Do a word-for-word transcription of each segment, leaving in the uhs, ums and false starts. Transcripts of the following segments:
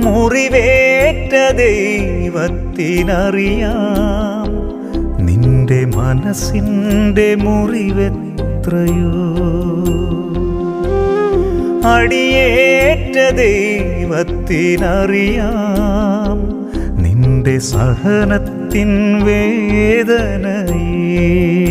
മുറിവേറ്റ ദൈവത്തിനറിയാം നിന്റെ മനസ്സിൻ്റെ മുറിവെത്രയോ. അടിയേറ്റ ദൈവത്തിനറിയാം നിന്റെ സഹനത്തിൻ വേദനയേ.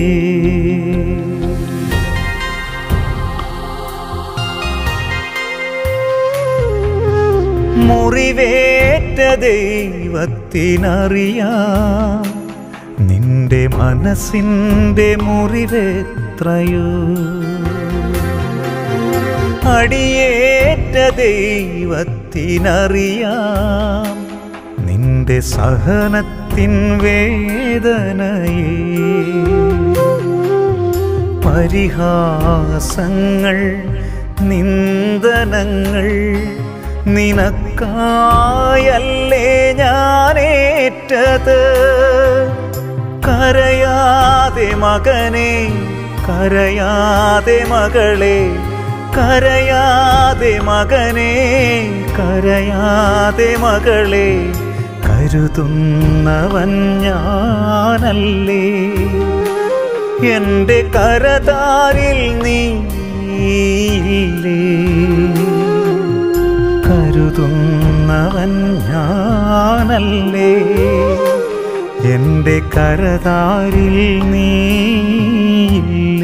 മുറിവേറ്റ ദൈവത്തിനറിയാം നിന്റെ മനസ്സിൻ്റെ മുറിവെത്രയോ. അടിയേറ്റ ദൈവത്തിനറിയാം നിന്റെ സഹനത്തിൻ വേദനയേ. പരിഹാസങ്ങൾ നിന്ദനങ്ങൾ നിനക്കായല്ലേ ഞാനേറ്റത്. കരയാതെ മകനെ കരയാതെ മകളെ കരയാതെ മകനെ കരയാതെ മകളെ കരുതുന്നവൻ ഞാനല്ലേ. എൻ്റെ കരതാരിൽ നീയില്ലേ. കരുതുന്നവൻ ഞാനല്ലേ. എൻ്റെ കരതാരിൽ നീയില്ലേ.